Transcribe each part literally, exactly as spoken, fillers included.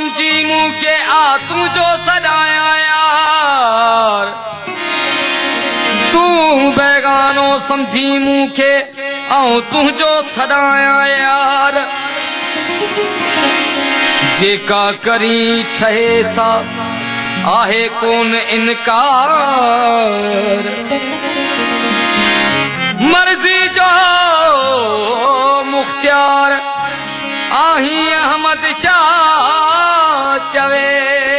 समझी मुँह के आ तू जो सदाया यार, तू बेगानो समझी मुँह के आऊं तू जो सदाया यार, जेका करी ठहे सा आहे कौन इनकार, मर्जी जो मुख्तियार आही अहमद शाह चवे।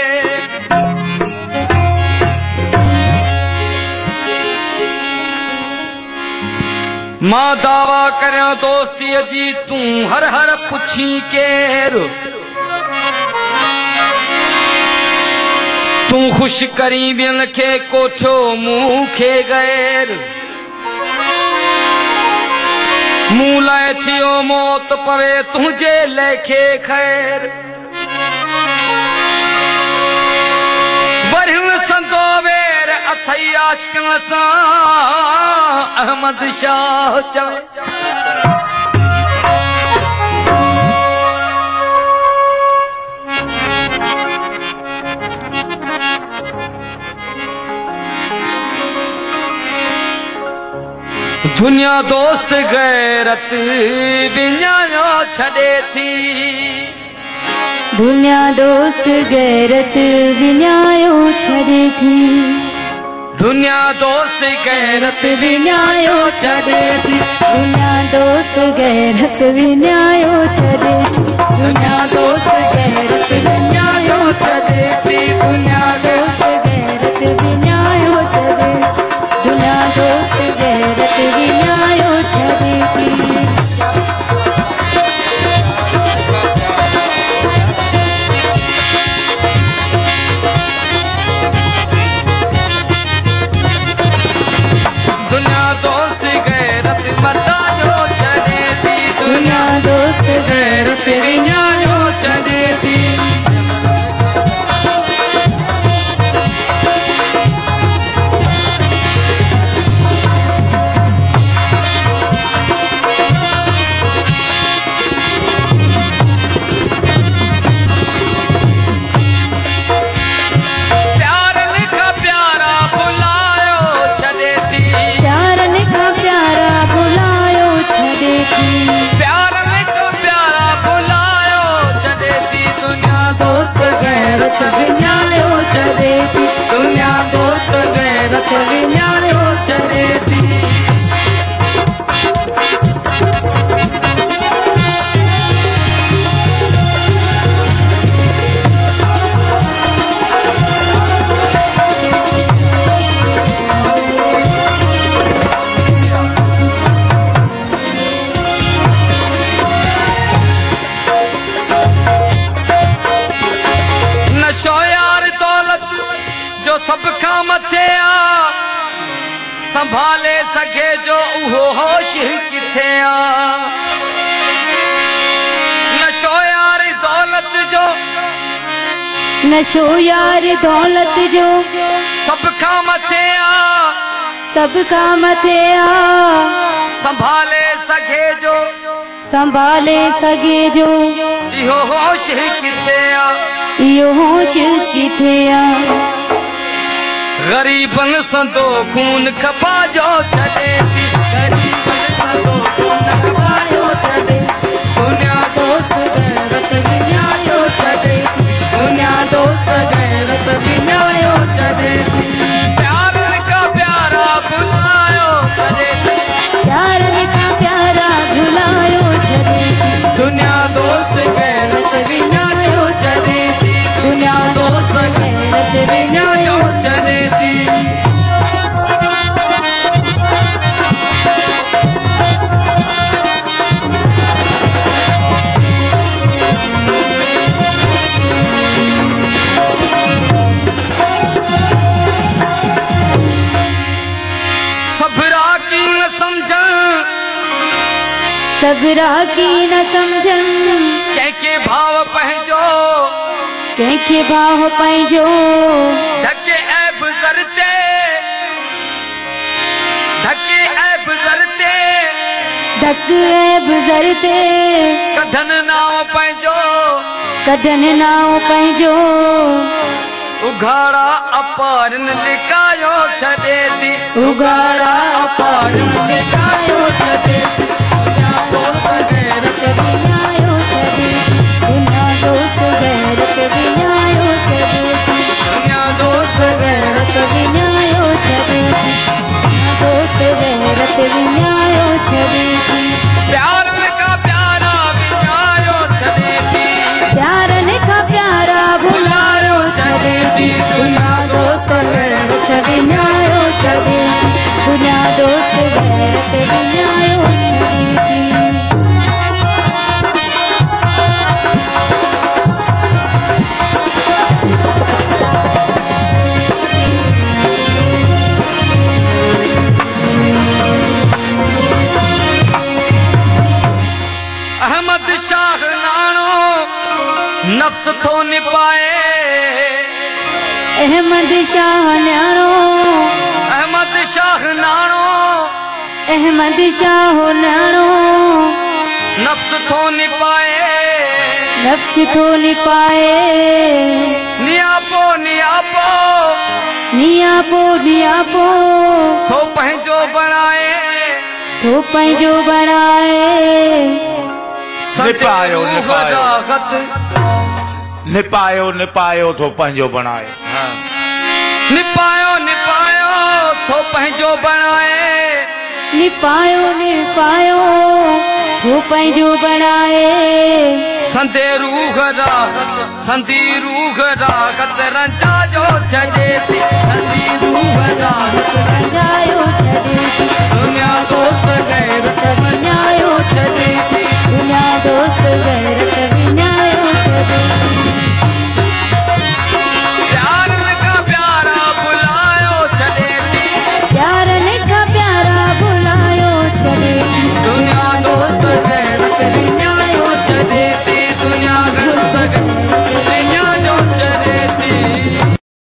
मां दावा करिया दोस्ती जी तू हर हर पुछी केर, तू खुश करी बिन खे कोठो मुंह खे गैर, मुंह लाए थियो मौत पवे तुझे लेखे खैर, वरन संदो वेर अथई आशिकन सां अहमद शाह चवे। दुनिया दोस्त गैरत विञायो छॾे थी, दुनिया दोस्त गैरत विञायो छॾे थी, दुनिया दोस्त गैरत विञायो छॾे थी, दुनिया दोस्त गैरत विञायो छॾे थी, दुनिया दोस्त गैरत विञायो छॾे थी, दुनिया दोस्त गैरत विञायो छॾे, दुनिया दोस्त गैरत विञायो छॾे थी। दुनिया दोस्त गैरत मतायो छॾे थी, दुनिया दोस्त गैरत विञायो छॾे थी। विञायो छॾे थी, दुनिया दोस्त गैरत विञायो छॾे थी। सब खां मथे आ संभाले सके जो उहो होश किथे आ, नशो यार दौलत जो, नशो यार दौलत जो, सब खां मथे आ, सब खां मथे आ, संभाले सके जो, संभाले सके जो, इहो होश किथे आ, इहो होश किथे आ, गरीबन संदो खून खपाजो छॾे थी, गरीबन संदो खून खपाजो छॾे, दुनिया दोस्त गैरत विञायो छॾे, दुनिया दोस्त गैरत विञायो छॾे थी। प्यार का प्यारा भुलायो छॾे थी, प्यार का प्यारा भुलायो छॾे थी, दुनिया दोस्त गैरत विञायो छॾे थी, दुनिया दोस्त गैरत विञायो छॾे थी। सबरा की न समझन, सबरा की न समझन, कंहिंखे भाव पंहिंजो, कंहिंखे भाव पंहिंजो, ढके ऐब ज़रते, ढके ऐब ज़रते, ढक ऐब ज़रते, कढन नाव पंहिंजो, कढन नाओ पंहिंजो उघाड़ा अपारन लिकायो छॾे थी उघाड़ा अपारन लिकायो छॾे थी दुनिया दोस्त गैरत विञायो छॾे दुनिया दोस्त गैरत विञायो छॾे दुनिया दोस्त गैरत विञायो छॾे दोस्त गैरत विञायो छॾे प्यारन का प्यारा विञायो छॾे थी प्यारन खां प्यारा भुलायो छॾे थी दुनिया दोस्त गैरत विञायो छॾे दुनिया दोस्त गैरत विञायो छॾे अहमद शाह नानो नफ्स थो निपाए अहमद शाह न्याणो अहमद शाह नानो अहमद शाह न्याणो नफ्स थो निपाए नफ्स थो निपाए नियापो नियापो नियापो नियापो थो पंहिंजो बणाए थो पंहिंजो बणाए निपायो निपायो रागत निपायो निपायो थो पंहिंजो बणाए निपायो निपायो थो पंहिंजो बणाए निपायो निपायो थो पंहिंजो बणाए संदे रूह रागत संदी रूह रागत रंजा जो छॾे थी संदी रूह रागत विञायो छॾे दुनिया दोस्त गैरत विञायो